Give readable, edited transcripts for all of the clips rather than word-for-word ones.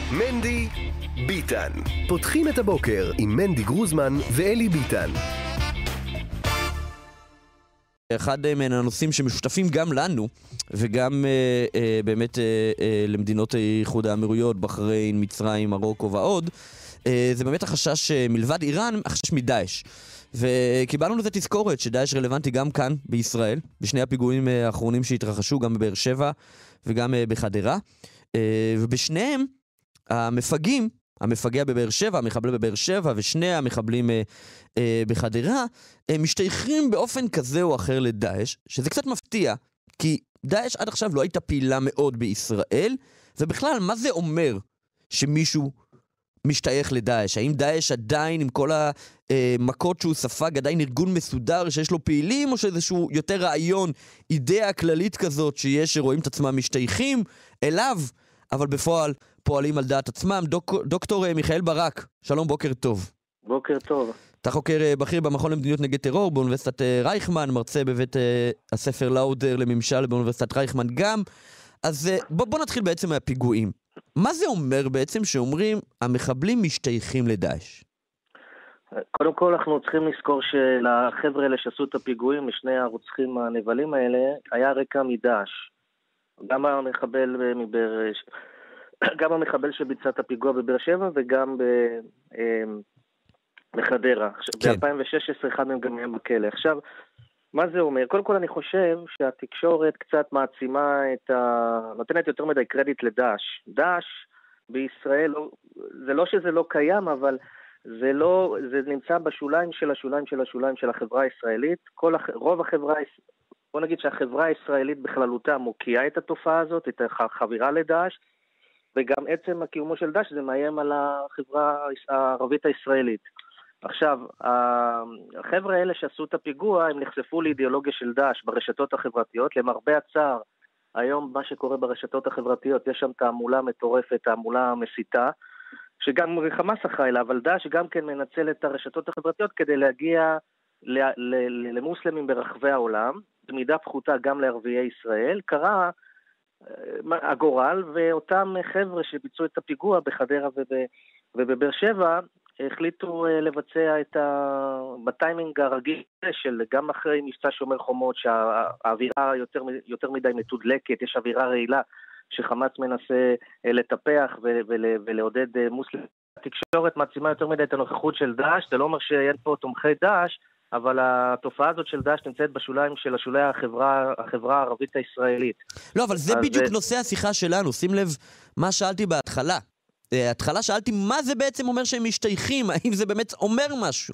מנדי ביטן. פותחים את הבוקר עם מנדי גרוזמן ואלי ביטן. אחד מן הנושאים שמשותפים גם לנו וגם באמת למדינות איחוד האמירויות, בחריין, מצרים, מרוקו ועוד, זה באמת החשש מלבד איראן, החשש מדאעש. וקיבלנו לזה תזכורת שדאעש רלוונטי גם כאן בישראל, בשני הפיגועים האחרונים שהתרחשו, גם בבאר שבע וגם בחדרה. ובשניהם המפגע בבאר שבע, המחבל בבאר שבע ושני המחבלים בחדרה, הם משתייכים באופן כזה או אחר לדאעש, שזה קצת מפתיע, כי דאעש עד עכשיו לא הייתה פעילה מאוד בישראל, ובכלל, מה זה אומר שמישהו משתייך לדאעש? האם דאעש עדיין, עם כל המכות שהוא ספג, עדיין ארגון מסודר שיש לו פעילים, או שאיזשהו יותר רעיון, אידאה כללית כזאת שיש שרואים את עצמם משתייכים אליו, אבל בפועל פועלים על דעת עצמם? דוקטור מיכאל ברק, שלום, בוקר טוב. בוקר טוב. אתה חוקר בכיר במכון למדיניות נגד טרור באוניברסיטת רייכמן, מרצה בבית הספר לאודר לממשל באוניברסיטת רייכמן גם. אז בוא נתחיל בעצם מהפיגועים. מה זה אומר בעצם שאומרים המחבלים משתייכים לדאעש? קודם כל אנחנו צריכים לזכור שלחבר'ה האלה שעשו את הפיגועים, משני הרוצחים הנבלים האלה, היה רקע מדאעש. גם המחבל שביצע את הפיגוע בבאר שבע וגם בחדרה. כן. ב-2016 אחד מהם גם היה בכלא. עכשיו, מה זה אומר? קודם כל אני חושב שהתקשורת קצת מעצימה נותנת יותר מדי קרדיט לדאעש. דאעש בישראל, זה לא שזה לא קיים, אבל זה נמצא בשוליים של השוליים של השוליים של החברה הישראלית. רוב החברה, בוא נגיד שהחברה הישראלית בכללותה מוקיעה את התופעה הזאת, את החבירה לדאעש, וגם עצם הקיומו של דאעש זה מאיים על החברה הערבית הישראלית. עכשיו, החבר'ה האלה שעשו את הפיגוע, הם נחשפו לאידיאולוגיה של דאעש ברשתות החברתיות. למרבה הצער, היום מה שקורה ברשתות החברתיות, יש שם תעמולה מטורפת, תעמולה מסיתה, שגם חמאס אחראי לה, אבל דאעש גם כן מנצל את הרשתות החברתיות כדי להגיע למוסלמים ברחבי העולם, במידה פחותה גם לערביי ישראל. קרה הגורל, ואותם חבר'ה שביצעו את הפיגוע בחדרה ובבאר שבע, החליטו לבצע בטיימינג הרגיל של גם אחרי מבצע שומר חומות, שהאווירה יותר מדי מתודלקת, יש אווירה רעילה שחמאס מנסה לטפח ולעודד מוסלמים. התקשורת מעצימה יותר מדי את הנוכחות של דאעש. זה לא אומר שאין פה תומכי דאעש, אבל התופעה הזאת של דאעש נמצאת בשוליים של השולי החברה הערבית הישראלית. לא, אבל זה בדיוק נושא השיחה שלנו. שים לב מה שאלתי בהתחלה. התחלה שאלתי מה זה בעצם אומר שהם משתייכים, האם זה באמת אומר משהו?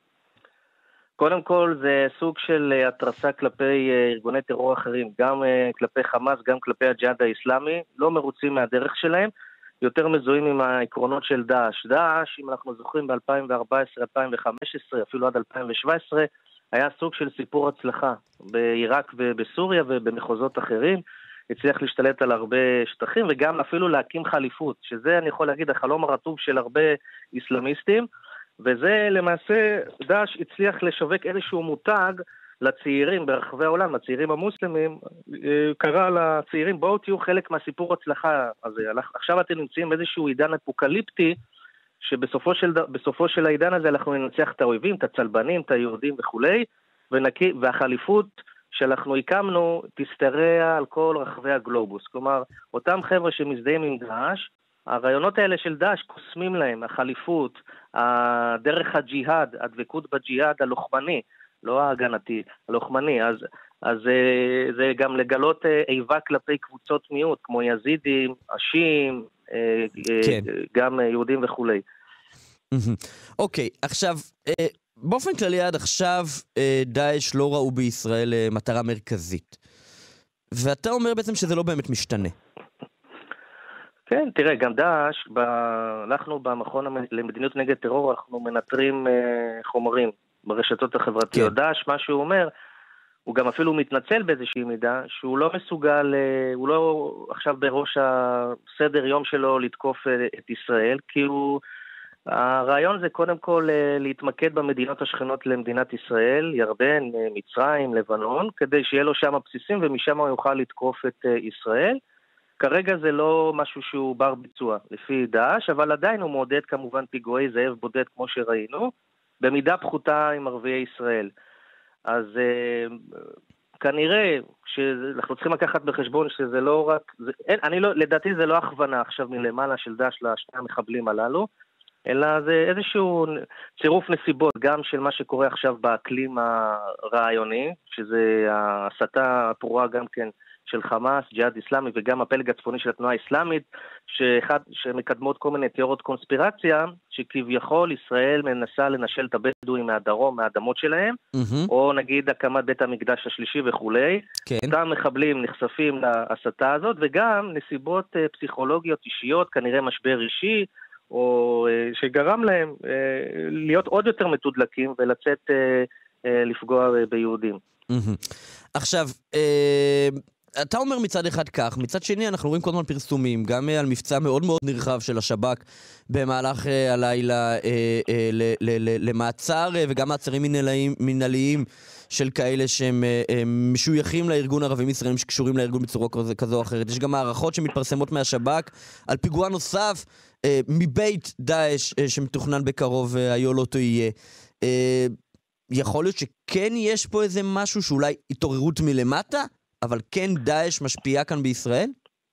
קודם כל זה סוג של התרסה כלפי ארגוני טרור אחרים, גם כלפי חמאס, גם כלפי הג'יהאד האסלאמי, לא מרוצים מהדרך שלהם, יותר מזוהים עם העקרונות של דאעש. דאעש, אם אנחנו זוכרים ב-2014, 2015, אפילו עד 2017, היה סוג של סיפור הצלחה בעיראק ובסוריה ובמחוזות אחרים, הצליח להשתלט על הרבה שטחים וגם אפילו להקים חליפות, שזה אני יכול להגיד החלום הרטוב של הרבה איסלאמיסטים, וזה למעשה דאעש הצליח לשווק איזשהו מותג לצעירים ברחבי העולם, לצעירים המוסלמים, קרא לצעירים בואו תהיו חלק מהסיפור הצלחה הזה. עכשיו אתם נמצאים באיזשהו עידן אפוקליפטי, שבסופו של העידן הזה אנחנו ננצח את האויבים, את הצלבנים, את היהודים וכולי, והחליפות שאנחנו הקמנו תסתרע על כל רחבי הגלובוס. כלומר, אותם חבר'ה שמזדהים עם דאעש, הרעיונות האלה של דאעש קוסמים להם, החליפות, דרך הג'יהאד, הדבקות בג'יהאד הלוחמני, לא ההגנתי, הלוחמני. אז זה גם לגלות איבה כלפי קבוצות מיעוט, כמו יזידים, אשים, כן. גם יהודים וכולי. אוקיי, עכשיו, באופן כללי עד עכשיו דאעש לא ראו בישראל מטרה מרכזית. ואתה אומר בעצם שזה לא באמת משתנה. כן, תראה, גם דאעש, אנחנו במכון למדיניות נגד טרור, אנחנו מנטרים חומרים ברשתות החברתיות. כן. דאעש, מה שהוא אומר, הוא גם אפילו מתנצל באיזושהי מידה, שהוא לא מסוגל, הוא לא עכשיו בראש הסדר יום שלו לתקוף את ישראל, כי הרעיון זה קודם כל להתמקד במדינות השכנות למדינת ישראל, ירדן, מצרים, לבנון, כדי שיהיה לו שם הבסיסים ומשם הוא יוכל לתקוף את ישראל. כרגע זה לא משהו שהוא בר ביצוע לפי דאעש, אבל עדיין הוא מעודד כמובן פיגועי זאב בודד כמו שראינו, במידה פחותה עם ערביי ישראל. אז כנראה שאנחנו צריכים לקחת בחשבון שזה לא רק, לדעתי זה לא הכוונה עכשיו מלמעלה של דאעש לשני המחבלים הללו, אלא זה איזשהו צירוף נסיבות, גם של מה שקורה עכשיו באקלים הרעיוני, שזה ההסתה הפרועה גם כן של חמאס, ג'יהאד איסלאמי, וגם הפלג הצפוני של התנועה האסלאמית, שמקדמות כל מיני תיאוריות קונספירציה, שכביכול ישראל מנסה לנשל את הבדואים מהדרום, מהאדמות שלהם, או נגיד הקמת בית המקדש השלישי וכולי. כן. אותם מחבלים נחשפים להסתה הזאת, וגם נסיבות פסיכולוגיות אישיות, כנראה משבר אישי, או שגרם להם להיות עוד יותר מתודלקים ולצאת לפגוע ביהודים. עכשיו, אתה אומר מצד אחד כך, מצד שני אנחנו רואים כל הזמן פרסומים, גם על מבצע מאוד מאוד נרחב של השב"כ במהלך הלילה למעצר, וגם מעצרים מנהליים של כאלה שהם משויכים לארגון ערבים ישראלים שקשורים לארגון בצורה כזו או אחרת. יש גם הערכות שמתפרסמות מהשב"כ על פיגוע נוסף מבית דאעש שמתוכנן בקרוב, היו לא תהיה. יכול להיות שכן יש פה איזה משהו שאולי התעוררות מלמטה, אבל כן דאעש משפיעה כאן בישראל?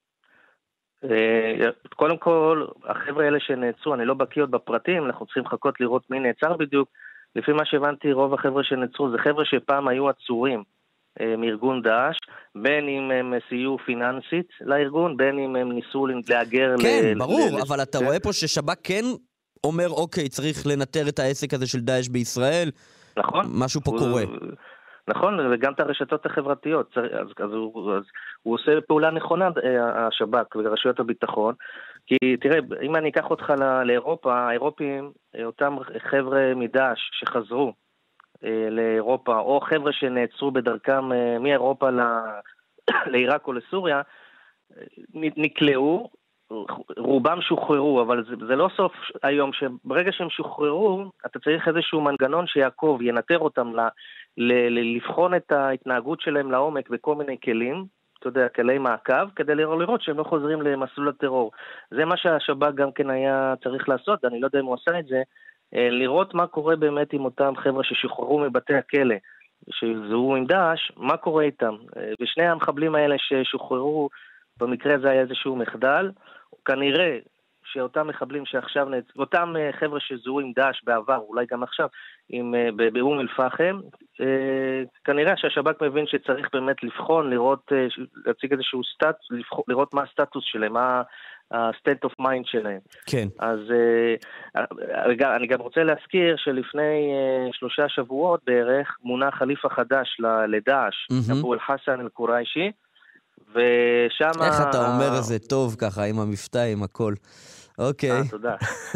קודם כל, החבר'ה האלה שנעצרו, אני לא בקיא עוד בפרטים, אנחנו צריכים לחכות לראות מי נעצר בדיוק. לפי מה שהבנתי, רוב החבר'ה שנעצרו זה חבר'ה שפעם היו עצורים מארגון דאעש, בין אם הם סייעו פיננסית לארגון, בין אם הם ניסו להגר... כן, ברור, אבל אתה רואה פה ששב"כ כן אומר, אוקיי, צריך לנטר את העסק הזה של דאעש בישראל, נכון. משהו פה קורה. נכון, וגם את הרשתות החברתיות, אז הוא עושה פעולה נכונה, השב"כ ורשויות הביטחון, כי תראה, אם אני אקח אותך לאירופה, האירופים, אותם חבר'ה מדאעש שחזרו לאירופה, או חבר'ה שנעצרו בדרכם מאירופה לעיראק או לסוריה, נקלעו, רובם שוחררו, אבל זה לא סוף היום, שברגע שהם שוחררו, אתה צריך איזשהו מנגנון שיעקוב, ינטר אותם לבחון את ההתנהגות שלהם לעומק בכל מיני כלים, אתה יודע, כלי מעקב, כדי לראות שהם לא חוזרים למסלול הטרור. זה מה שהשב"כ גם כן היה צריך לעשות, אני לא יודע אם הוא עשה את זה, לראות מה קורה באמת עם אותם חבר'ה ששוחררו מבתי הכלא, שזוהו עם דאעש, מה קורה איתם. ושני המחבלים האלה ששוחררו, במקרה הזה היה איזשהו מחדל, כנראה שאותם מחבלים שעכשיו, אותם חבר'ה שזוהו עם דאעש בעבר, אולי גם עכשיו, באום אל-פחם, כנראה שהשב"כ מבין שצריך באמת לבחון, לראות, להציג איזשהו סטטוס, לראות מה הסטטוס שלהם, מה ה-state of mind שלהם. כן. אז אני גם רוצה להזכיר שלפני 3 שבועות בערך, מונה חליפה חדש לדאעש, אבו אל-חסן אל-קוריישי, ושמה... איך אתה אומר את זה טוב ככה, עם המבטא, עם הכל. אוקיי. תודה.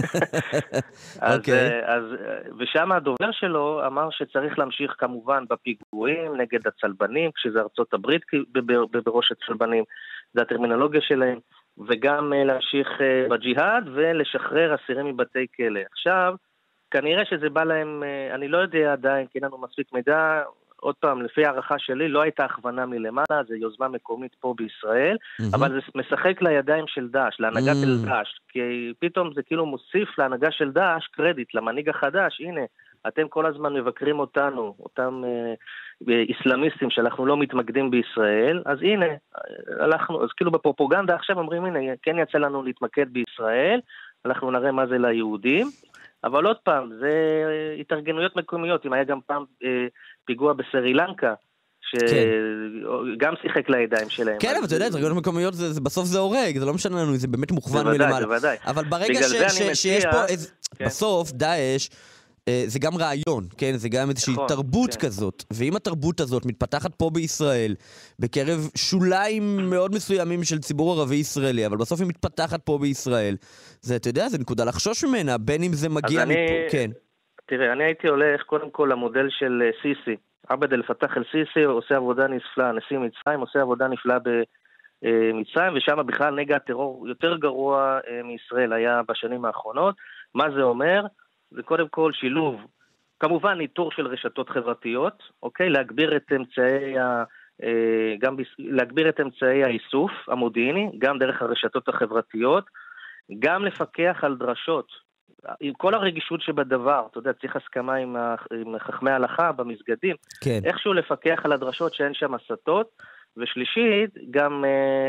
ושם הדובר שלו אמר שצריך להמשיך כמובן בפיגועים נגד הצלבנים, כשזה ארצות הברית בראש הצלבנים, זה הטרמינולוגיה שלהם, וגם להמשיך בג'יהאד ולשחרר אסירים מבתי כלא. עכשיו, כנראה שזה בא להם, אני לא יודע עדיין, כי אין לנו מספיק מידע, עוד פעם, לפי הערכה שלי, לא הייתה הכוונה מלמעלה, זה יוזמה מקומית פה בישראל, אבל זה משחק לידיים של דאעש, להנהגה של דאעש, כי פתאום זה כאילו מוסיף להנהגה של דאעש קרדיט, למנהיג החדש, הנה, אתם כל הזמן מבקרים אותנו, אותם איסלאמיסטים שאנחנו לא מתמקדים בישראל, אז הנה, אז כאילו בפרופוגנדה עכשיו אומרים, הנה, כן יצא לנו להתמקד בישראל, אנחנו נראה מה זה ליהודים, אבל עוד פעם, זה התארגנויות מקומיות, אם היה גם פעם פיגוע בסרילנקה, שגם שיחק לידיים שלהם. כן, אבל אתה יודע, התארגנויות מקומיות, בסוף זה הורג, זה לא משנה לנו, זה באמת מוכוון מלמעלה. זה ודאי. אבל ברגע שיש פה, בסוף, דאעש, זה גם רעיון, כן? זה גם איזושהי תרבות כזאת, ואם התרבות הזאת מתפתחת פה בישראל, בקרב שוליים מאוד מסוימים של ציבור ערבי ישראלי, אבל בסוף היא מתפתחת פה בישראל, זה, אתה יודע, זה נקודה לחשוש ממנה, בין אם זה מגיע מפה, כן. תראה, אני הייתי הולך קודם כל למודל של סיסי, עבד אל-פתח אל-סיסי עושה עבודה נפלאה, נשיא מצרים עושה עבודה נפלאה במצרים, ושם בכלל נגע הטרור יותר גרוע מישראל היה בשנים האחרונות. מה זה אומר? זה קודם כל שילוב, כמובן ניטור של רשתות חברתיות, אוקיי? להגביר את אמצעי להגביר את אמצעי האיסוף המודיעיני, גם דרך הרשתות החברתיות, גם לפקח על דרשות, עם כל הרגישות שבדבר, אתה יודע, צריך הסכמה עם חכמי ההלכה במסגדים, כן. איכשהו לפקח על הדרשות שאין שם הסתות, ושלישית, גם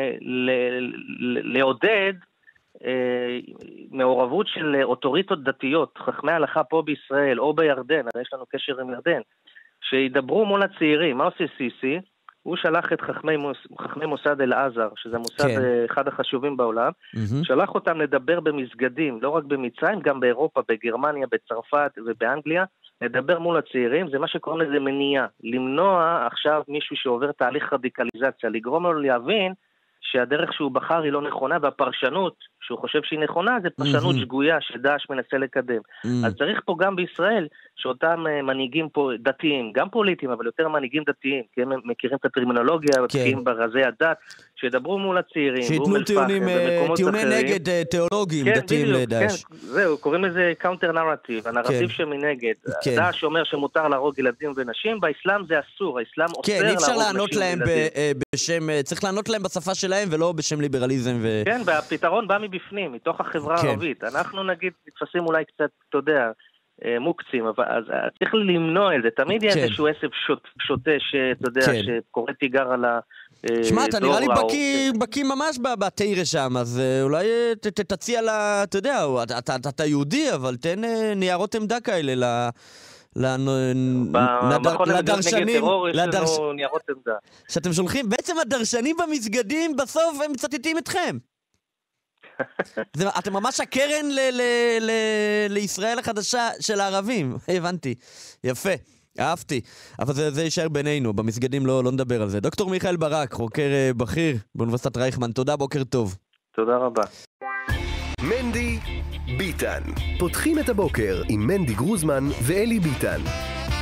לעודד מעורבות של אוטוריטות דתיות, חכמי ההלכה פה בישראל או בירדן, הרי יש לנו קשר עם ירדן, שידברו מול הצעירים. מה עושה סיסי? הוא שלח את חכמי מוסד אל-עזר, שזה מוסד אחד החשובים בעולם, שלח אותם לדבר במסגדים, לא רק במצרים, גם באירופה, בגרמניה, בצרפת ובאנגליה, לדבר מול הצעירים, זה מה שקוראים לזה מניעה, למנוע עכשיו מישהו שעובר תהליך רדיקליזציה, לגרום לו להבין שהדרך שהוא בחר היא לא נכונה, והפרשנות שהוא חושב שהיא נכונה, זה פרשנות שגויה שדאעש מנסה לקדם. אז צריך פה גם בישראל, שאותם מנהיגים פה דתיים, גם פוליטיים, אבל יותר מנהיגים דתיים, כי הם מכירים את הטרמינולוגיה, מכירים ברזי הדת, שידברו מול הצעירים, שיתנו טיעוני נגד תיאולוגיים דתיים לדאעש. כן, זהו, קוראים לזה קאונטר נרטיב, הנרטיב שמנגד. דאעש אומר שמותר להרוג ילדים ונשים, באסלאם זה אסור, האסלאם אוסר להרוג נשים וילדים. צריך לענות להם בשפה שלהם ולא בשם ליברליזם. כן, והפתרון בא מבפנים, מתוך החברה הערבית. אנחנו נגיד נתפסים אולי קצת, אתה יודע, מוקצים, אבל צריך למנוע את זה. תמיד יש איזשהו עשב שוטה שאתה יודע, שקורא תיגר על הדור. שמע, אתה נראה לי בקי ממש בתירה שם, אז אולי תציע לה, אתה יודע, אתה יהודי, אבל תן ניירות עמדה כאלה במכון נגד טרור יש לנו ניירות עמדה. שאתם שולחים, בעצם הדרשנים במסגדים בסוף הם מצטטים אתכם. אתם ממש הקרן לישראל החדשה של הערבים. הבנתי, יפה, אהבתי. אבל זה יישאר בינינו, במסגדים לא נדבר על זה. דוקטור מיכאל ברק, חוקר בכיר באוניברסיטת רייכמן, תודה, בוקר טוב. תודה רבה. מנדי ביטן, פותחים את הבוקר עם מנדי גרוזמן ואלי ביטן.